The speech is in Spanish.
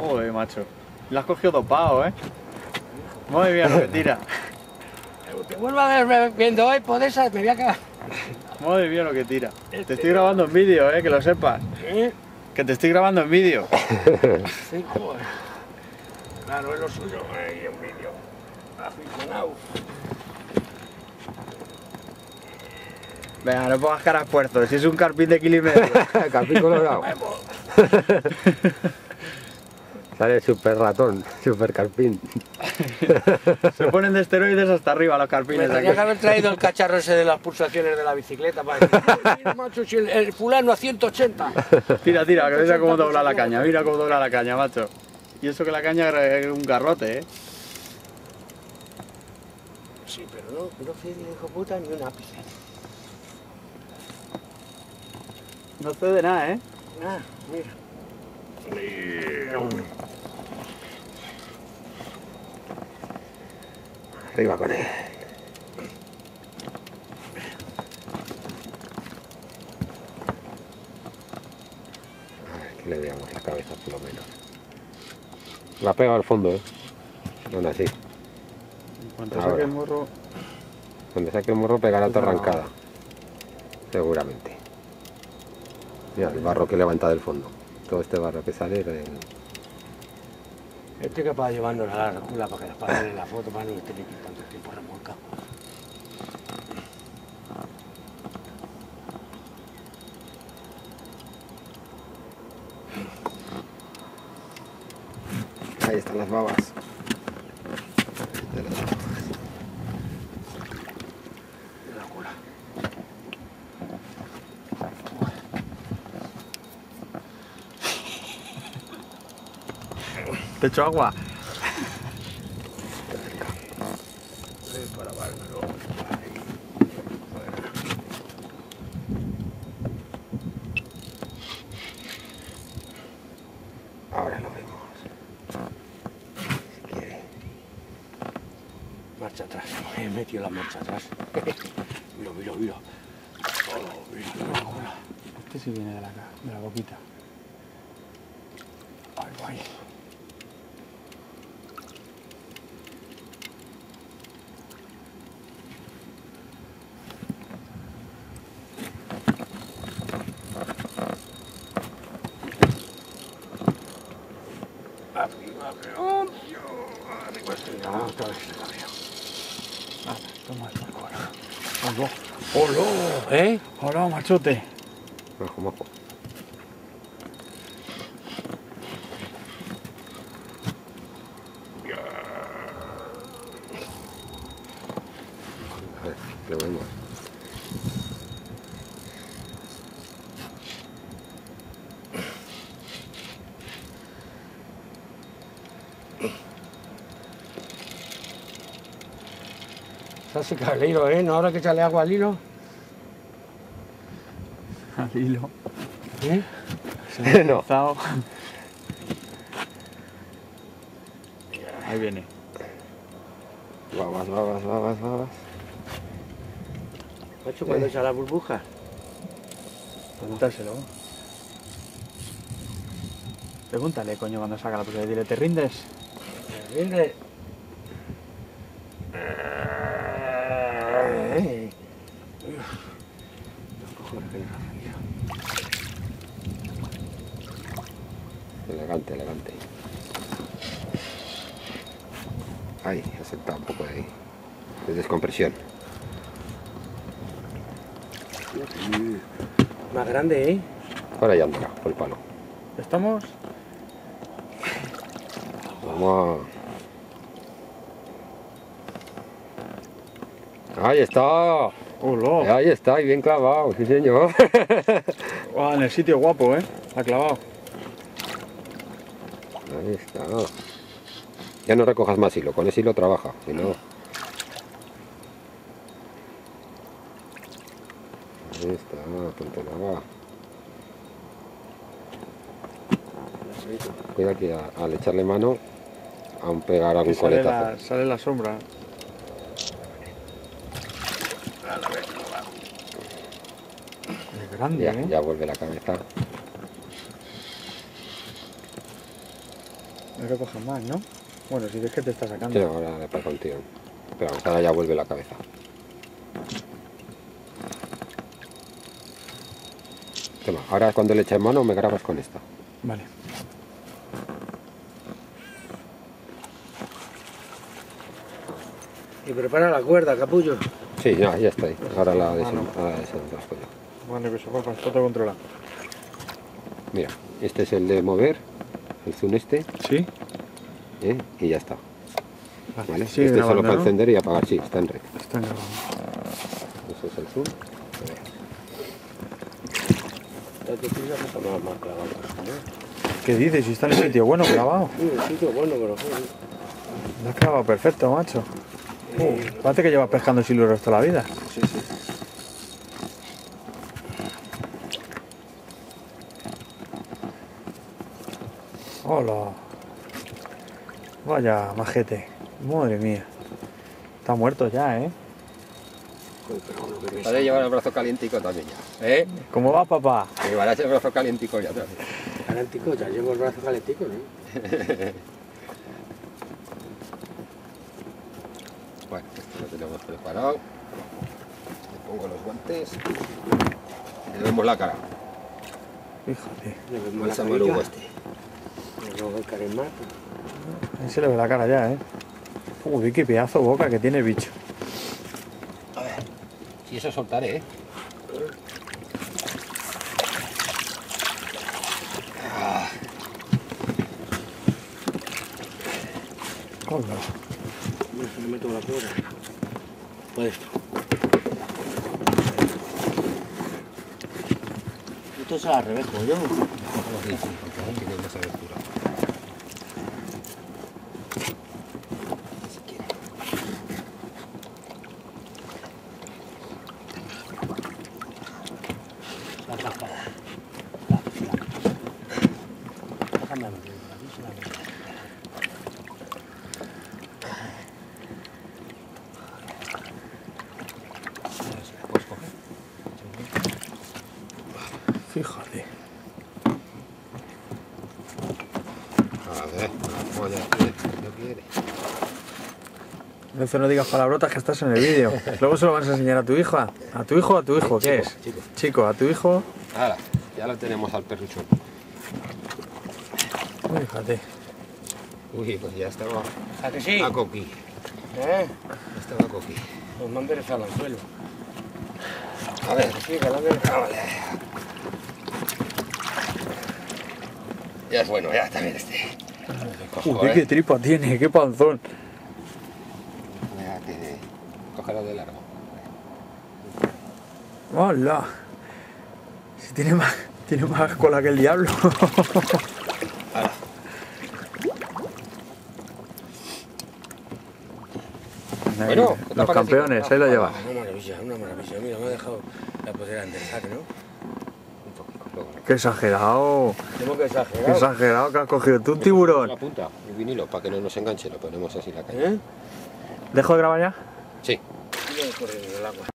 Joder, macho. Le has cogido dopado, ¿eh? Muy bien lo que tira. Te vuelvo a ver viendo hoy, por esa me voy a cagar. Muy bien lo que tira. Te estoy grabando en vídeo, que lo sepas. Que te estoy grabando en vídeo. Sí, joder. Claro, es lo suyo, en vídeo. Aficionado. Venga, no pongas cara a esfuerzo, si es un carpín de kilo y medio. Carpín colorado. Sale super ratón, super carpín. Se ponen de esteroides hasta arriba los Me carpines de tenía aquí. que haber traído el cacharro ese de las pulsaciones de la bicicleta para decir, mira, macho, si el fulano a 180. Tira, tira, que mira cómo dobla la caña, mira cómo dobla la caña, macho. Y eso que la caña es un garrote, ¿eh? Sí, pero no cede, hijo puta, ni un ápice. No cede nada, ¿eh? Ah, mira. Arriba con él. A ver, que le veamos la cabeza por lo menos. La pega al fondo, Aún así. En cuanto Ahora. saque el morro... Donde saque el morro pegará otra arrancada. Seguramente. Mira el barro que levanta del fondo. Todo este barro que sale del... Estoy capaz de llevárnosla a la recula para que las paguen en la foto para no tener que ir tanto tiempo remolcado. Ahí están las babas. La cola. ¿Te echo agua? Para lavármelo. Ahora lo vemos. Si quiere. Marcha atrás. He metido la marcha atrás. Mira, mira, mira. Oh, mira, mira la cola. Este sí viene de la boquita. Ay, ay. Arriba, oh, Dios. Arriba estoy grabando otra vez el cabello. Ah, toma esta cola. ¡Hola! Hola, machote. Mojo, mojo. A ver, lo vemos. Se ha secado el hilo, ¿eh? ¿No habrá que echarle agua al hilo? Al hilo. ¿Eh? Se No. no. Ahí viene. Babas, babas, babas, babas. Macho, cuando echa la burbuja. Pregúntaselo. Pregúntale, coño, cuando saca la pulsera. Dile, ¿te rindes? ¿Entiendes? Elegante, elegante. Ahí, ha saltado un poco de ahí. De descompresión. Más grande, ¿eh? Ahora ya andará, por el palo. ¿Estamos? Vamos a... Ahí está. ¡Hola! Ahí está, y bien clavado, sí señor. Oh, en el sitio guapo, Ha clavado. Ahí está. Ya no recojas más hilo, con ese hilo trabaja, si no... Ahí está, ponte la... Cuida que al echarle mano, aún pegar algún coletazo. Sale la sombra. Es grande, Ya vuelve la cabeza. No que cojan más, ¿no? Bueno, si ves que te está sacando. Sí, ahora le pasa un tío. Pero vamos, ahora ya vuelve la cabeza. Toma, ahora cuando le eches mano me grabas con esta. Vale. Y prepara la cuerda, capullo. Sí, ya está ahí. Ahora la desenrasco yo. Vale, pues papá, está todo controlado. Mira, este es el de mover, el zoom este, ¿Sí? y ya está. ¿Vale? Sigue Este es solo grabando, para ¿no? encender y apagar, sí, está en red. Está grabando. Ese es el zoom. Date prisa que está más clavado. ¿Qué dices? Si está en el sitio bueno clavado. Sí, el sitio bueno, pero joder. Lo has clavado perfecto, macho. Parece que llevas pescando siluros toda la vida. Sí, sí. Hola. Vaya, majete. Madre mía. Está muerto ya, ¿eh? Joder, pero bueno, que Ha de llevar el brazo calientico también ya. ¿Cómo va, papá? Llevarás el brazo calientico ya también. calentico, ya llevo el brazo calentico, ¿no? Bueno, esto lo tenemos preparado. Le pongo los guantes. Y le vemos la cara. Fíjate. Le vemos Con el la samarugo carica, este. le vemos el carisma. Ahí se le ve la cara ya, ¿eh? Uy, qué pedazo de boca que tiene el bicho. A ver, si eso soltaré, ¿eh? Hola. No se le meto la cuerda. Pues esto es al revés, como yo. Sí, sí, porque ahí tiene más abertura. Si quiere. La tapa. Déjame abrir, ¿Puedes coger? Fíjate. A ver, la polla no quiere. Entonces no digas palabrotas que estás en el vídeo. Luego se lo vas a enseñar a tu hija. ¿A tu hijo o a tu hijo? ¿Qué es? Chico. Chico, a tu hijo. Ahora, ya lo tenemos al perruchón. Fíjate. Uy, pues ya estaba ¿A que sí? a coqui. ¿Eh? Ya estaba a coqui. Pues me han enderezado al suelo. A ver, Sí, que lo han enderezado. vale. Ya es bueno, ya también este. Cojo, Uy, qué tripa tiene, qué panzón. Mira que cógelo de largo. Hola. Si tiene más cola que el diablo. Ahora. Ahí, Bueno, ¿qué te los parece? campeones, ahí lo lleva. Una maravilla, una maravilla. Mira, me ha dejado la poder enderezar, ¿no? Un poquito, luego. Qué exagerado. Tengo que Qué exagerar. exagerado que has cogido tú un tiburón. La punta, un vinilo, para que no nos enganche, lo ponemos así en la calle. ¿Eh? ¿Dejo de grabar ya? Sí. Tiro de correr en el agua.